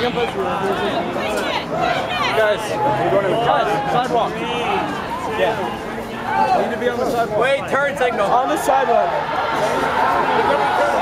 Guys, we're going to the sidewalk. Yeah. Need to be on the sidewalk. Wait, turn signal. On the sidewalk.